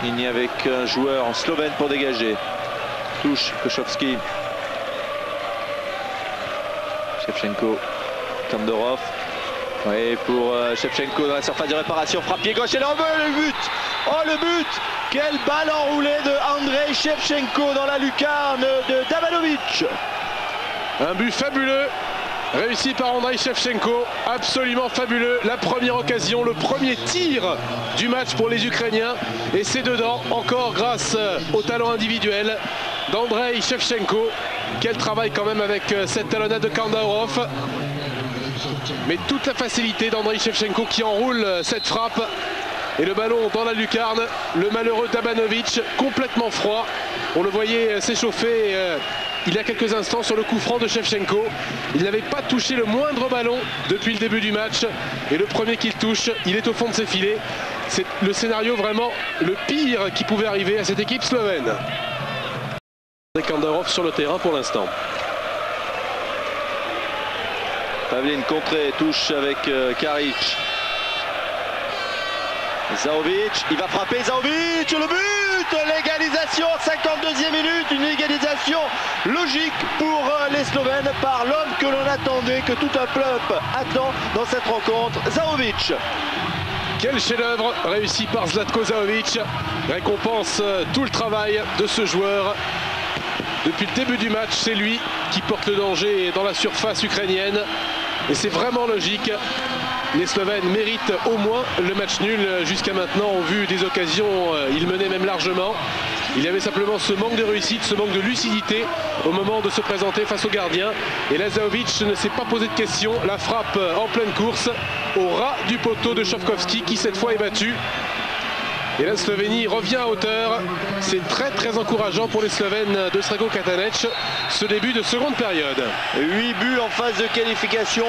Ligne avec un joueur en slovène pour dégager. Touche Koszowski. Shevchenko. Kandorov. Oui, pour Shevchenko dans la surface de réparation. Frappe pied gauche et là, le but. Oh, le but. Quelle balle enroulée de Andrei Shevchenko dans la lucarne de Dabanovic. Un but fabuleux. Réussi par Andrei Shevchenko, absolument fabuleux. La première occasion, le premier tir du match pour les Ukrainiens. Et c'est dedans, encore grâce au talent individuel d'Andrei Shevchenko. Quel travail quand même avec cette talonnade de Kandorov. Mais toute la facilité d'Andrei Shevchenko qui enroule cette frappe. Et le ballon dans la lucarne, le malheureux Dabanovic, complètement froid. On le voyait s'échauffer il y a quelques instants sur le coup franc de Shevchenko. Il n'avait pas touché le moindre ballon depuis le début du match. Et le premier qu'il touche, il est au fond de ses filets. C'est le scénario vraiment le pire qui pouvait arriver à cette équipe slovène. Kandorov sur le terrain pour l'instant. Pavlin contré, touche avec Karic. Zaovic, il va frapper Zaovic, le but, l'égalisation, 52e minute, une égalisation logique pour les Slovènes par l'homme que l'on attendait, que tout un peuple attend dans cette rencontre, Zaovic. Quel chef-d'œuvre réussi par Zlatko Zaovic, récompense tout le travail de ce joueur. Depuis le début du match, c'est lui qui porte le danger dans la surface ukrainienne et c'est vraiment logique. Les Slovènes méritent au moins le match nul. Jusqu'à maintenant, au vu des occasions, ils menaient même largement. Il y avait simplement ce manque de réussite, ce manque de lucidité au moment de se présenter face au gardien. Et là, Zaovic ne s'est pas posé de questions. La frappe en pleine course au ras du poteau de Shevchenko qui cette fois est battu. Et la Slovénie revient à hauteur. C'est très encourageant pour les Slovènes de Sreko Katanec, ce début de seconde période. 8 buts en phase de qualification.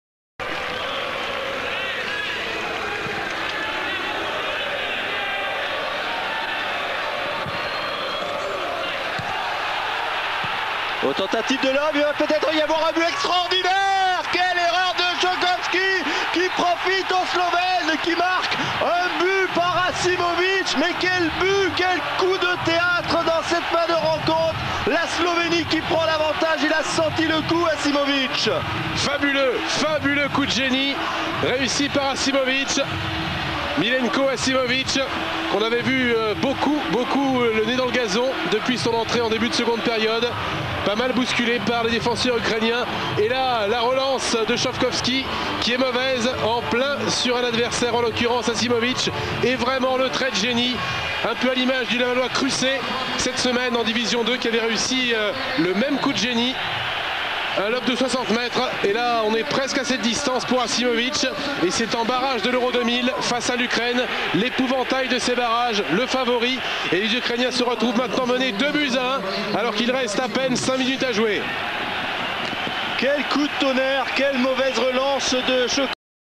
Aux tentatives de l'homme, il va peut-être y avoir un but extraordinaire. Quelle erreur de Shevchenko qui profite aux Slovènes, qui marque un but par Asimovic. Mais quel but, quel coup de théâtre dans cette fin de rencontre. La Slovénie qui prend l'avantage, il a senti le coup, Asimovic. Fabuleux coup de génie réussi par Asimovic. Milenko Asimovic, qu'on avait vu beaucoup le nez dans le gazon depuis son entrée en début de seconde période. Pas mal bousculé par les défenseurs ukrainiens. Et là, la relance de Shevchenko qui est mauvaise, en plein sur un adversaire, en l'occurrence Asimovic. Et vraiment le trait de génie, un peu à l'image du Lavallois Crusset cette semaine en Division 2 qui avait réussi le même coup de génie. Un lob de 60 mètres et là on est presque à cette distance pour Asimovic et c'est en barrage de l'Euro 2000 face à l'Ukraine, l'épouvantail de ces barrages, le favori, et les Ukrainiens se retrouvent maintenant menés 2-1 alors qu'il reste à peine 5 minutes à jouer. Quel coup de tonnerre, quelle mauvaise relance de Shevchenko.